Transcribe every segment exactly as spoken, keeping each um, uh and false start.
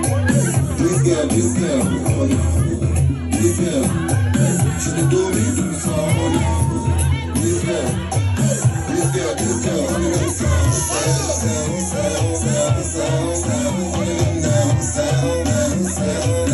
This girl, this girl, this girl, she done do me from the phone. This girl, this girl, this girl, one of them sound, sound, sound, sound, sound, sound, sound, one of them now, sound, sound, sound,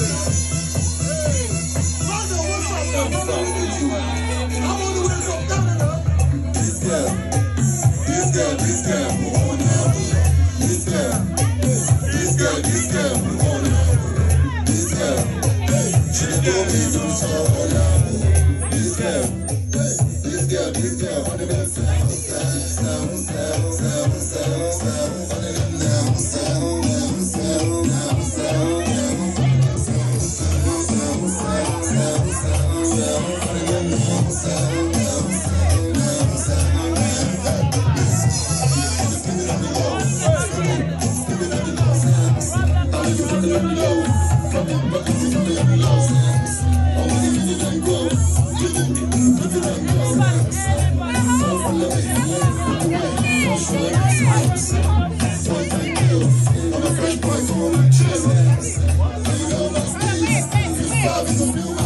This girl, this girl, this girl, this girl, this girl, this girl, this girl, she done do me from the phone. This girl, this girl, this girl, one of them sound, sound, sound, sound, sound, sound, one of them now, sound, sound, sound, sound, sound, sound, sound, sound, sound, sound, one of them now, sound, sound, sound, sound, spin it on the low, spin it on the low, I like you put it on the low, from the bucket to put it on the low, I want to get it and go, get it, get it and go, so for love it, put away, so short, so thank you, I'm a fresh boy from the chest, I know my steez, if you five is a few